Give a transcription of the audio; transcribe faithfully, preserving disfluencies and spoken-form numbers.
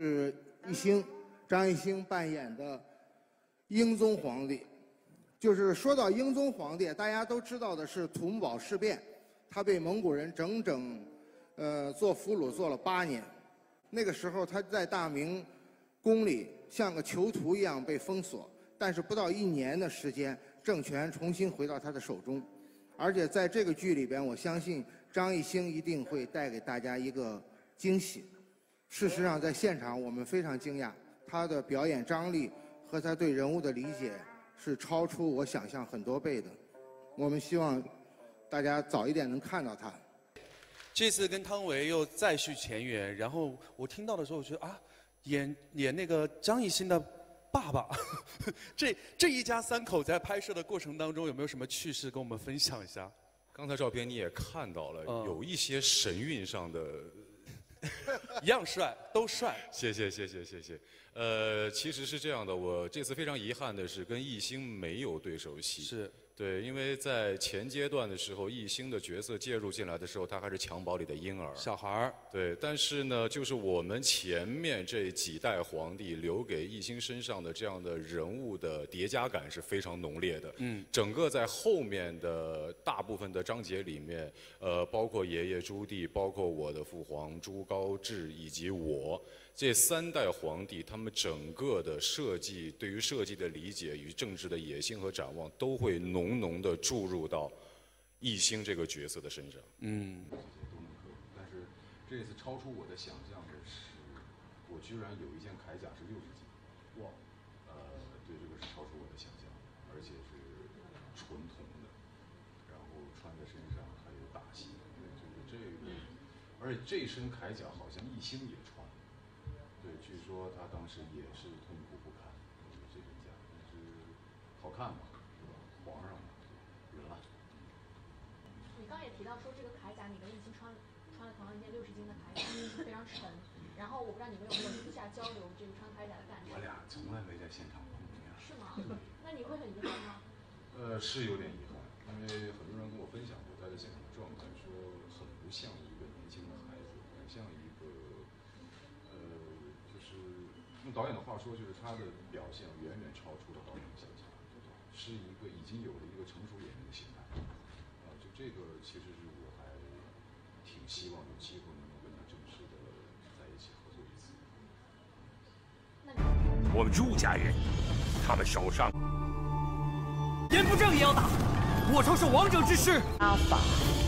是一星，张艺兴扮演的英宗皇帝。就是说到英宗皇帝，大家都知道的是土木堡事变，他被蒙古人整整呃做俘虏做了八年。那个时候他在大明宫里像个囚徒一样被封锁，但是不到一年的时间，政权重新回到他的手中。而且在这个剧里边，我相信张艺兴一定会带给大家一个惊喜。事实上，在现场我们非常惊讶，他的表演张力和他对人物的理解是超出我想象很多倍的。我们希望大家早一点能看到他。 这次跟汤唯又再续前缘，然后我听到的时候，我觉得啊，演演那个张艺兴的爸爸，这这一家三口在拍摄的过程当中有没有什么趣事跟我们分享一下？ 刚才照片你也看到了， 嗯、 有一些神韵上的。 一样帅，都帅。 谢谢谢谢谢谢。呃，其实是这样的，我这次非常遗憾的是，跟艺兴没有对手戏。 是。 对，因为在前阶段的时候，艺兴的角色介入进来的时候，他还是襁褓里的婴儿， 小孩儿。 对，但是呢，就是我们前面这几代皇帝留给艺兴身上的这样的人物的叠加感是非常浓烈的。 嗯， 整个在后面的大部分的章节里面，呃，包括爷爷朱棣，包括我的父皇朱高炽以及我。这三代皇帝，他们整个的设计，对于设计的理解与政治的野心和展望，都会浓浓的注入到艺兴这个角色的身上。 嗯， 这些都能克服，但是这次超出我的想象的是，我居然有一件铠甲是六十斤，哇！呃，对，这个是超出我的想象，而且是纯铜的，然后穿在身上还有打戏，对，就是这个，而且这身铠甲好像艺兴也穿。对，据说他当时也是痛苦不堪，这身甲，但是好看嘛，是吧？皇上嘛，圆了。 你刚也提到说这个铠甲，你跟艺兴穿穿了同样一件六十斤的铠甲，非常沉。然后我不知道你们有没有私下交流这个穿铠甲的感受？ 我俩从来没在现场碰面。 是吗？那你会很遗憾吗？ 呃，是有点遗憾，因为很多人跟我分享过他的现场状态，说很不像一个年轻的孩子，很像一个。呃，就是用导演的话说，就是他的表现远远超出了导演的想象，是一个已经有了一个成熟演员的形态。啊、呃，就这个其实是我还挺希望有机会能够跟他正式的在一起合作一次。 我们朱家人，他们手上严不正也要打，我仇是王者之师。 阿法